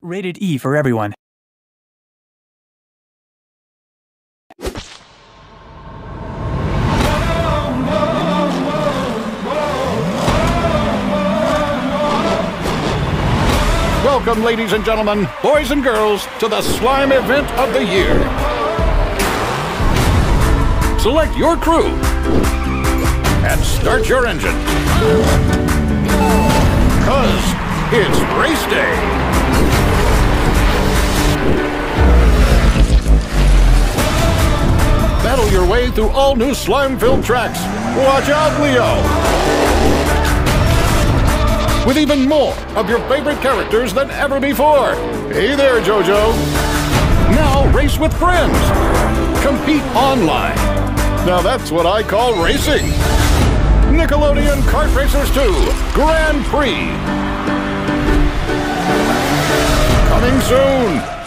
Rated E for everyone. Welcome, ladies and gentlemen, boys and girls, to the slime event of the year. Select your crew and start your engine. 'Cause it's race day. Battle your way through all new slime-filled tracks. Watch out, Leo! With even more of your favorite characters than ever before. Hey there, JoJo. Now race with friends. Compete online. Now that's what I call racing. Nickelodeon Kart Racers 2 Grand Prix. Coming soon.